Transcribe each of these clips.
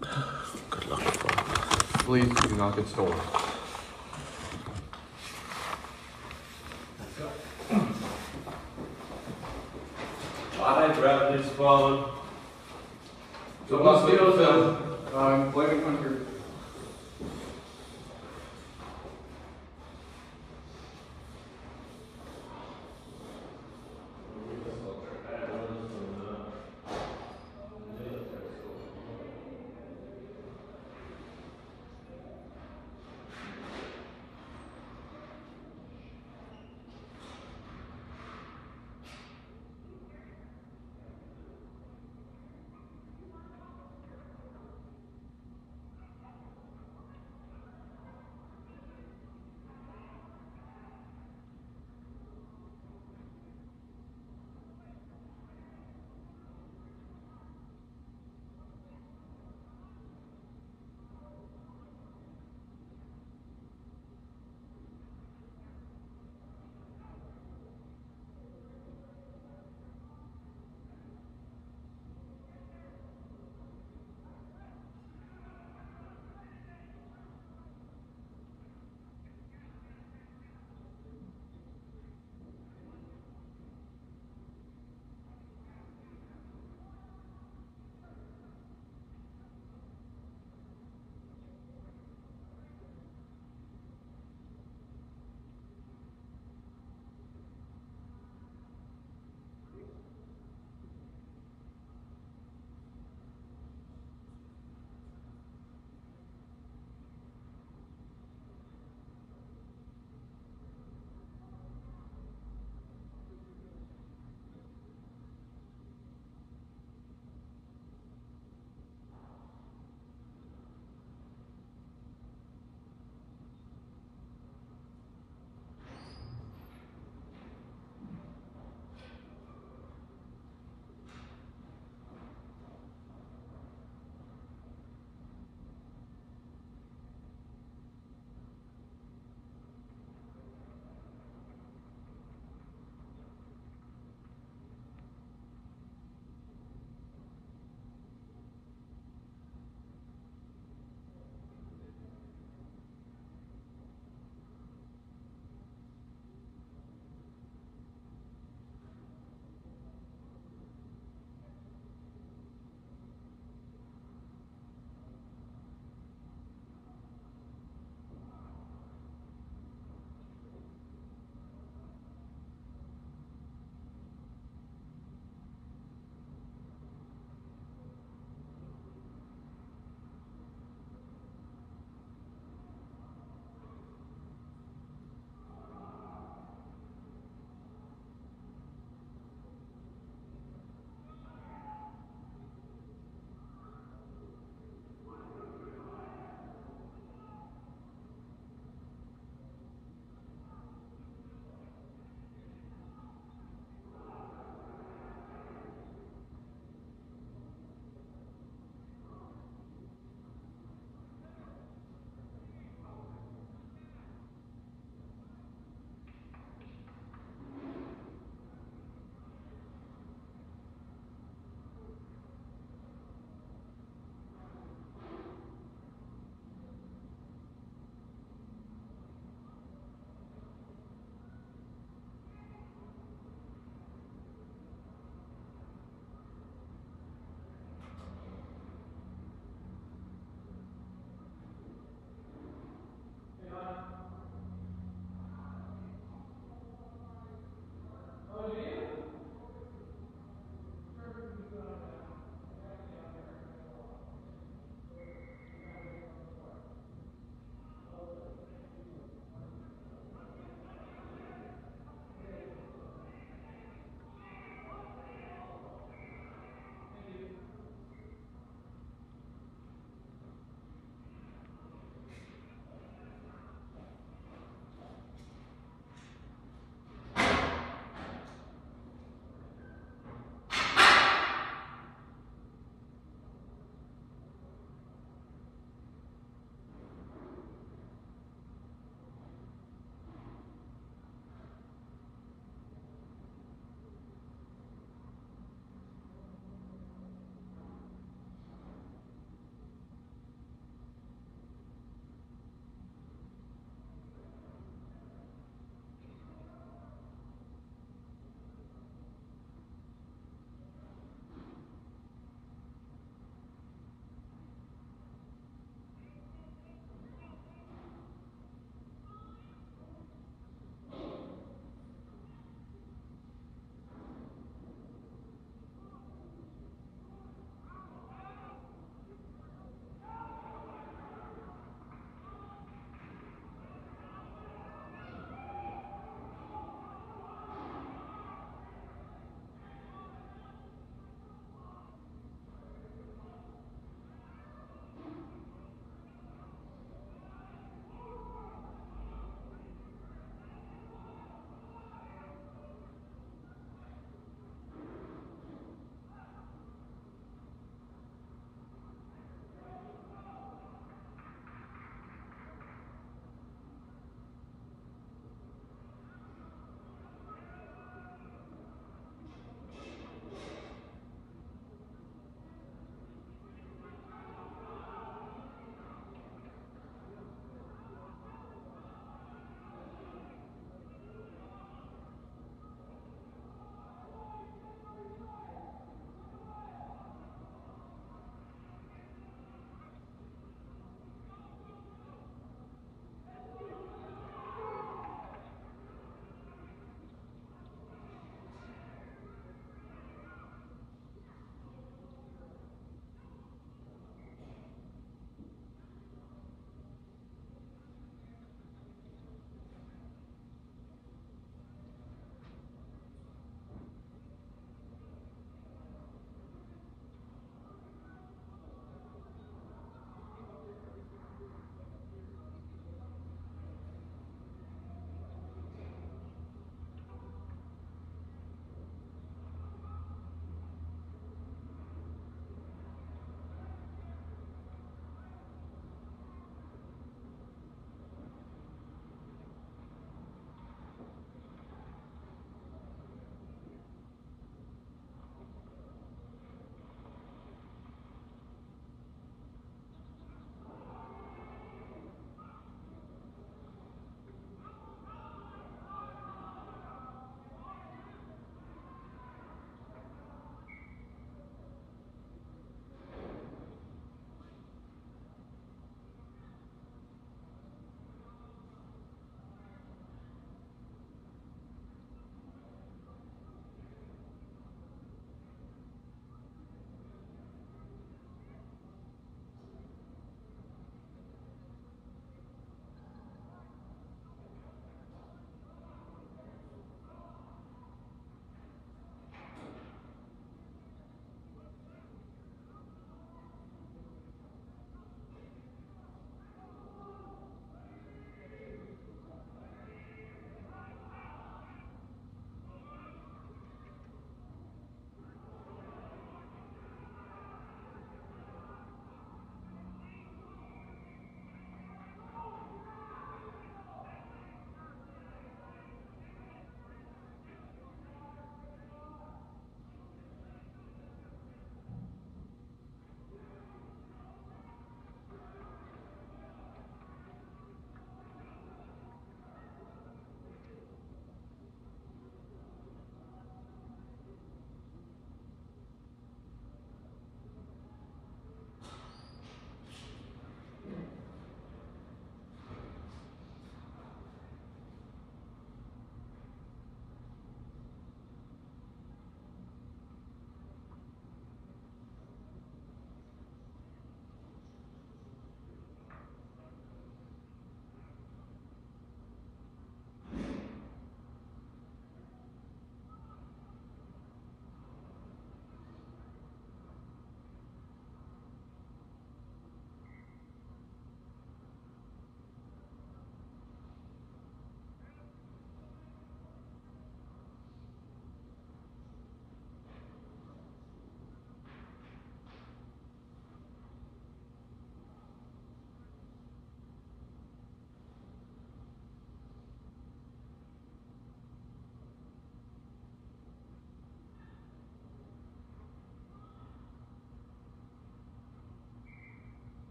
Good luck, folks. Please do not get stolen. Alright, Bradley's fallen. Someone steals them. I'm blaming Hunter.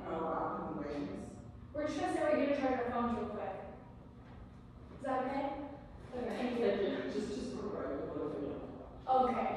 Oh, wow, in the wings. We're just gonna stay right here to charge our phones real quick. Is that okay? Okay, thank you. Just put it right, whatever you know. Okay.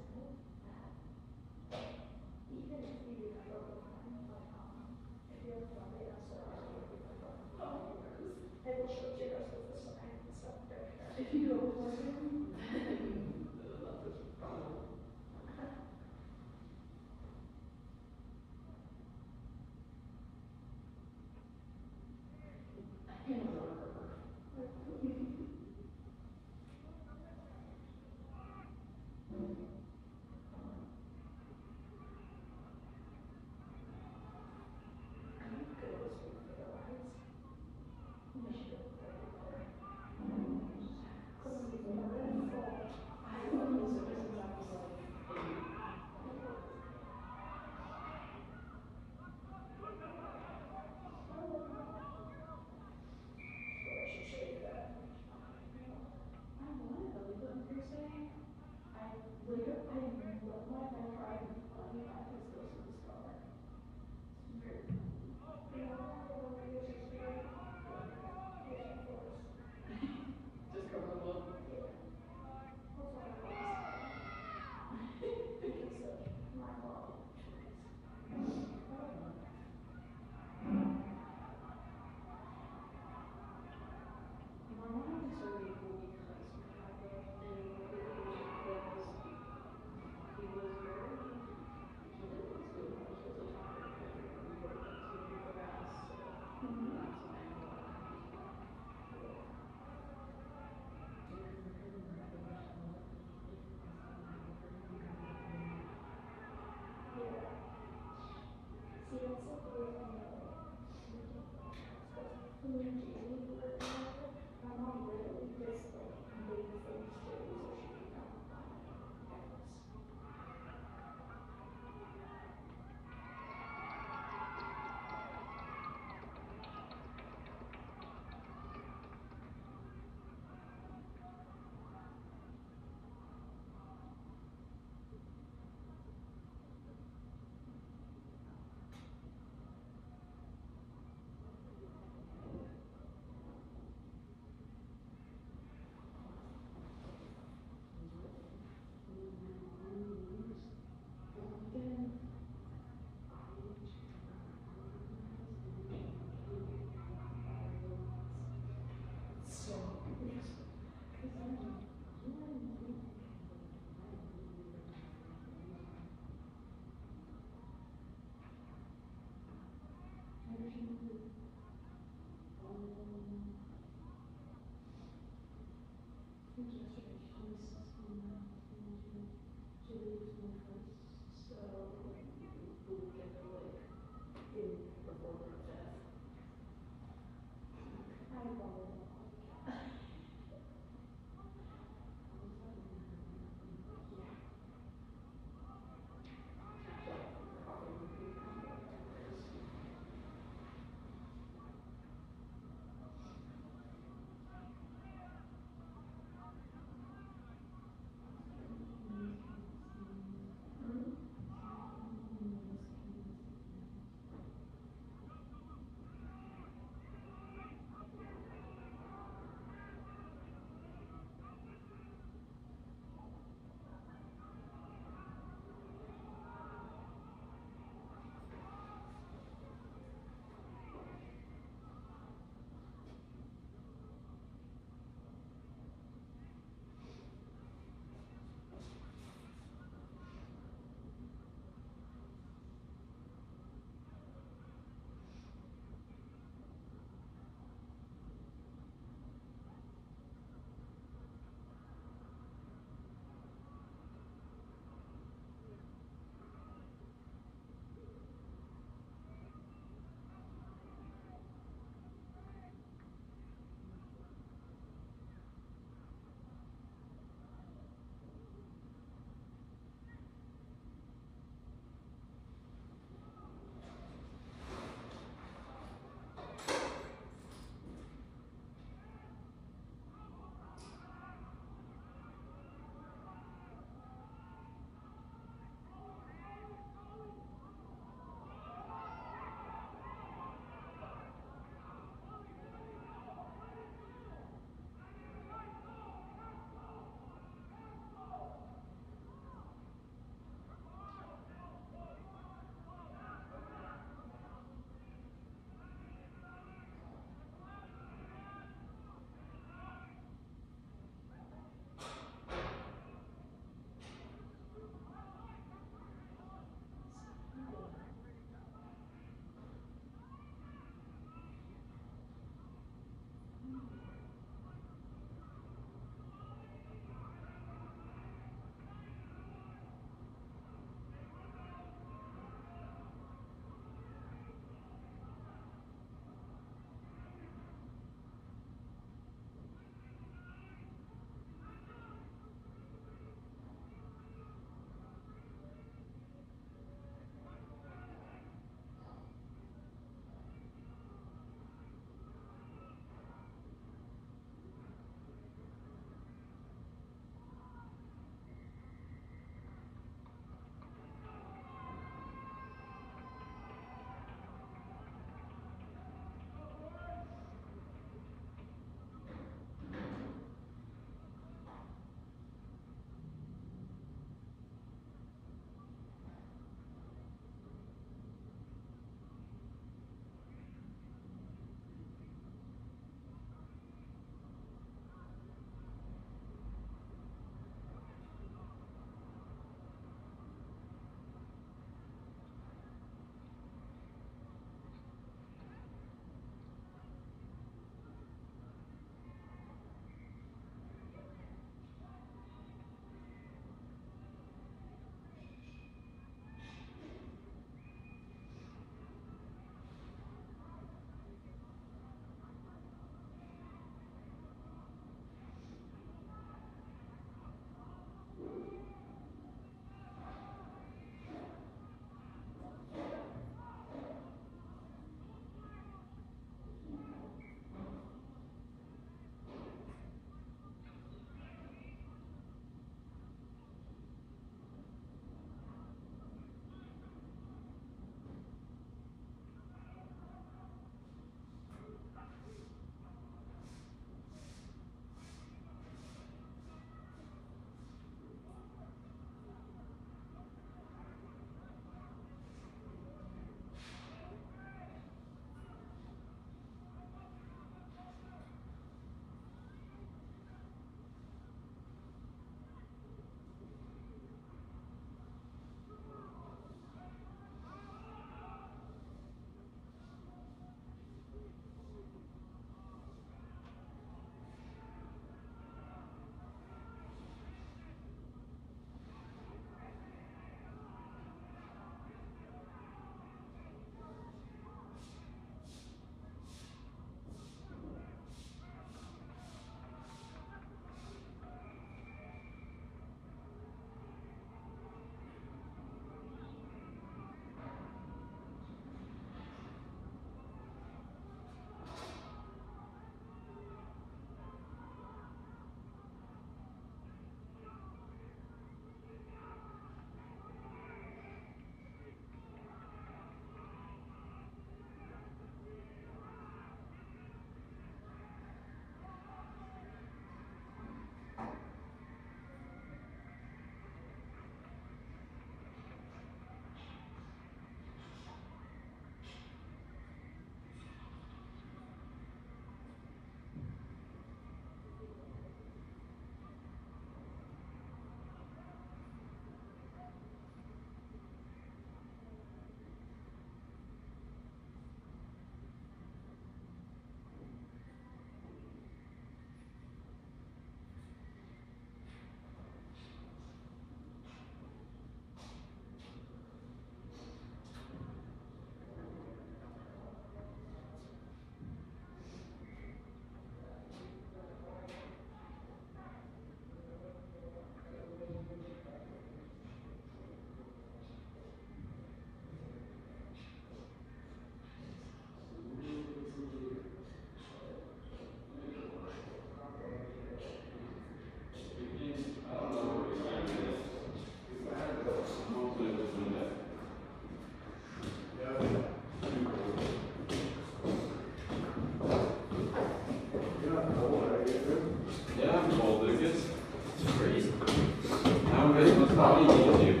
Christmas money YouTube.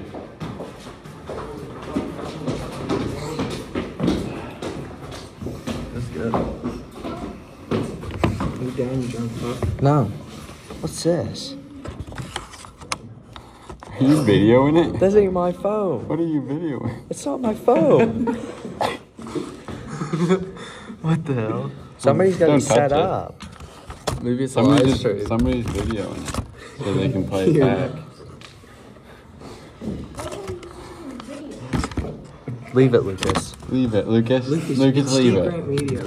That's good. You down, you drunk, huh? No. What's this? Are you videoing it? This ain't my phone. What are you videoing? It's not my phone. What the hell? Somebody's got Don't to set touch it. up. Maybe it's a live stream. Somebody's videoing it so they can play it back. Leave it, Lucas. Leave it, Lucas. Lucas, leave it. Media.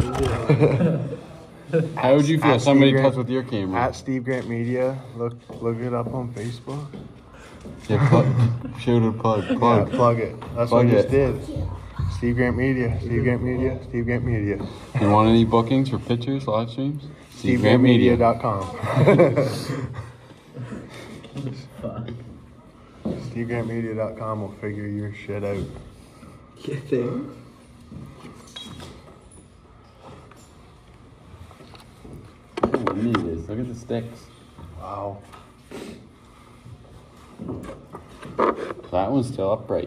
How would you feel if somebody Steve touched with your camera? At Steve Grant Media. Look it up on Facebook. Yeah, show the plug. Yeah, plug it. That's Plug what I it. just did. Steve Grant Media. Steve Grant Media. Steve Grant Media. You want any bookings for pictures, live streams? SteveGrantMedia.com. SteveGrantMedia.com will figure your shit out. You think? Oh, neat it is. Look at the sticks. Wow. That one's still upright.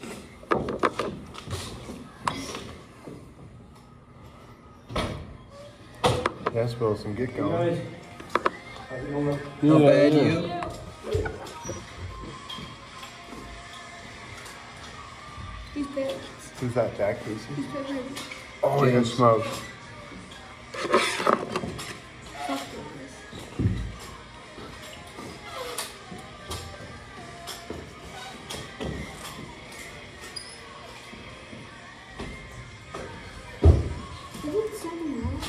Yes, Wilson, get going. How bad you? He's big. Who's that, Jack Casey? He's big. Oh, he can smoke. Fuck this. Is it 7 minutes?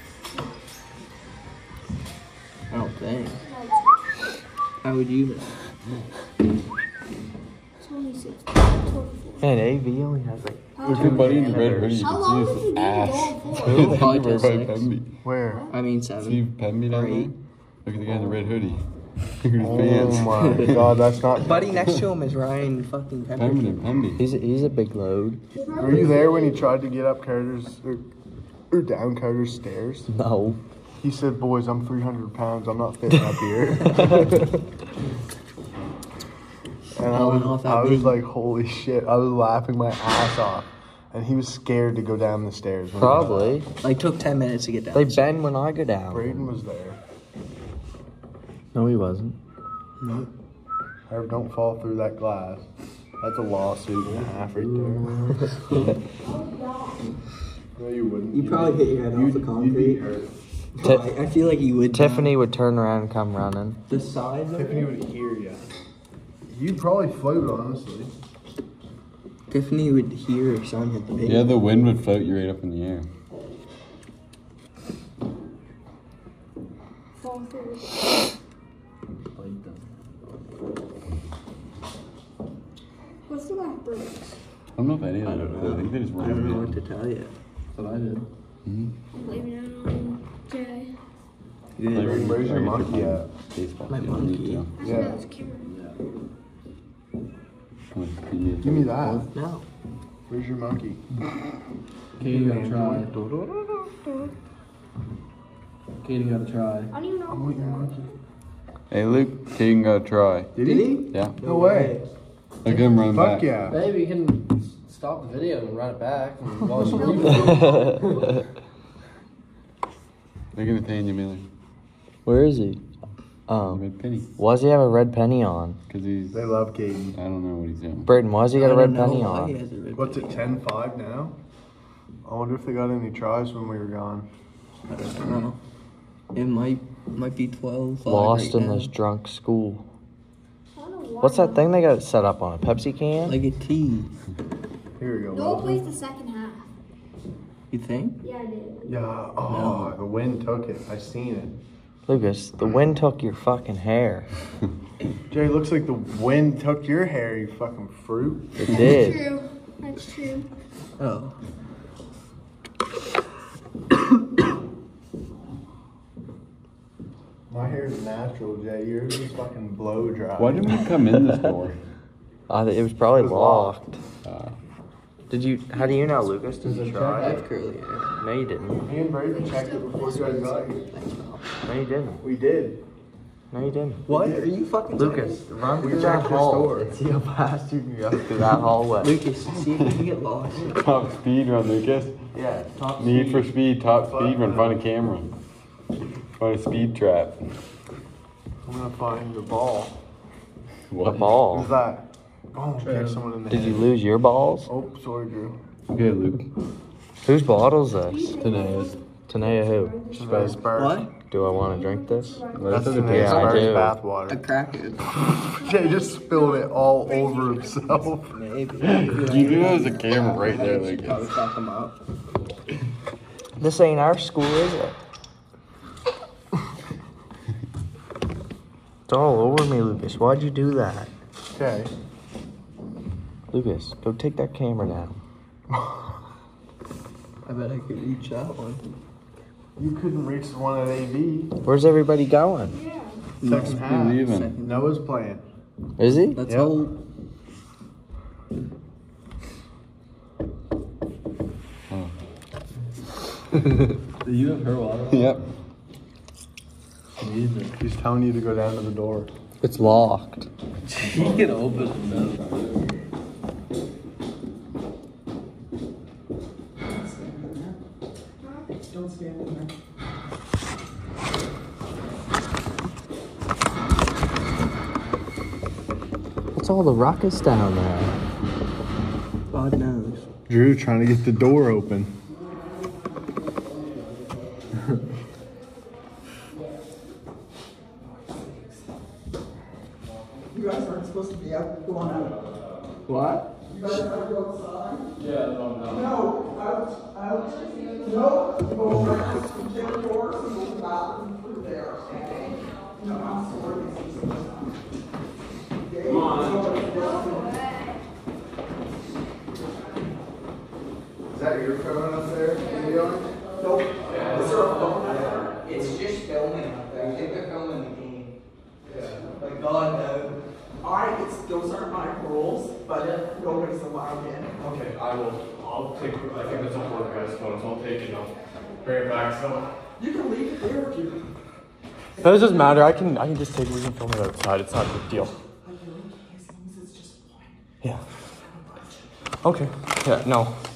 I don't think. How would you know? 26, 24. Man, AV only has like. Look at buddy in the red hoodie. You How can long see was his he ass. going for? It's Probably everywhere till by 6. Pemby. Where? I mean 7. See Pemby down Or there? 8. Look at the guy in the red hoodie. Look at his Oh pants. my god, that's not. Buddy next to him is Ryan fucking Pemberton. Pemberton, Pemby. He's a big load. Were you there when he tried to get up Carter's or down Carter's stairs? No. He said, "Boys, I'm 300 pounds. I'm not fitting up here." And I was like, "Holy shit!" I was laughing my ass off, and he was scared to go down the stairs. when he got Probably. Like took 10 minutes to get down. They bend when I go down. up. Braden was there. No, he wasn't. Herb, don't fall through that glass. That's a lawsuit and a half right there. No, you wouldn't. You probably hit your head off the concrete. You'd be hurt. I feel like you would. Tiffany would turn around and come running. The size of Tiffany it? would hear you. You'd probably float, honestly. Tiffany would hear her son hit the pavement. Yeah, the wind would float you right up in the air. Fall through. What's the black bird? I don't know if any of them. I think they just I don't know what rolled to it. tell you. But I did. I'm blaming it on Jay. Like, Where's your I guess monkey you're at? playing baseball, My so you don't need monkey? to. I Yeah. thought that was cute. Give me that. No. Where's your monkey? Katie gotta try. Katie gotta try. I don't even know. I want your monkey. Hey, Luke, Kaden got a try. Did he? Yeah. No way. Look at him running Fuck back. yeah. Maybe you can stop the video and run it back and watch the replay. Look at Nathaniel Miller. Where is he? Red penny. Why does he have a red penny on? Because he's. They love Katie. I don't know what he's doing. Braden, why does he got a I red don't know penny why he on? has a red What's it, penny. 10-5 now? I wonder if they got any tries when we were gone. I don't know. It might be 12. Lost right in now. this drunk school. I don't know why. What's that thing they got set up on? A Pepsi can? Like a T. Here we go. Noel Wilson. plays the second half. You think? Yeah, I did. Yeah. Oh, the wind took it. I seen it. Lucas, the wind took your fucking hair. Jay, looks like the wind took your hair, you fucking fruit. It did. True. That's true. Oh. My hair is natural, Jay. Yours is fucking blow dry. Why didn't we come in this door? It was probably It was locked. Uh, Did you? How do you know, Lucas? Did you I try? have curly hair. No, you didn't. Me and Brayden checked it before you guys got here. No, you didn't. We did. No, you didn't. What? Are you fucking Lucas, run We through checked that your hall store. and see how fast you can go through that hallway. Lucas, see if you can get lost. Top speed run, Lucas. Yeah, top Need speed. for speed, top speed run. Find a camera. Find a speed trap. I'm gonna find the ball. The ball. Who's that? Oh, kick someone in the Did head. you lose your balls? Oh, sorry, Drew. Okay, Luke. Whose bottle is this? Tanaya's. Tanea who? Space Bird. What? Do I want to drink this? That's the Space Yeah, I Bird's do. A bathwater. cracker. Jay just spilled it all over himself. Maybe. You knew there was a camera right there, Probably Lucas. talk them out. This ain't our school, is it? It's all over me, Lucas. Why'd you do that? Okay. Lucas, go take that camera down. I bet I could reach that one. You couldn't reach the one at AV. Where's everybody going? Second half. Leaving. Noah's playing. Is he? Let's Yep. hope. Do you have her water? Yep. He's telling you to go down to the door. It's locked. He can open it though. Don't stand in there. What's all the ruckus down there? God knows. Drew trying to get the door open. You guys aren't supposed to be out going out. What? You guys have to go outside? Yeah, no, out. No, go around, check the doors, and go to the bathroom through there, okay? No, I'm sorry. Come on. Is that your phone up there? Nope. Is there a phone out there? It's just filming up there. I think they're filming the game. Like, God, no. Alright, those aren't my rules, but nobody's allowed in. Okay, I'll take, I think that's a work guy's phone, so I'll take it, I'll bring it back, so. You can leave it there if you. That doesn't matter. I can just take it. We can film it outside. It's not a big deal. As long as it's just one. Yeah. Okay. Yeah. No.